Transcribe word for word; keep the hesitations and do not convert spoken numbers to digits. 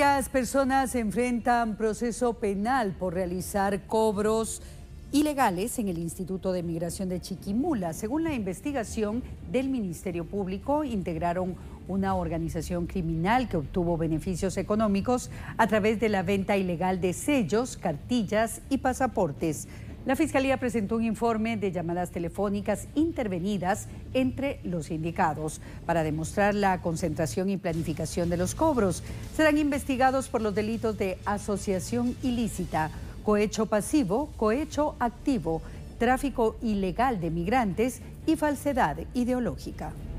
Varias personas enfrentan proceso penal por realizar cobros ilegales en el Instituto de Migración de Chiquimula. Según la investigación del Ministerio Público, integraron una organización criminal que obtuvo beneficios económicos a través de la venta ilegal de sellos, cartillas y pasaportes. La Fiscalía presentó un informe de llamadas telefónicas intervenidas entre los indicados para demostrar la concentración y planificación de los cobros. Serán investigados por los delitos de asociación ilícita, cohecho pasivo, cohecho activo, tráfico ilegal de migrantes y falsedad ideológica.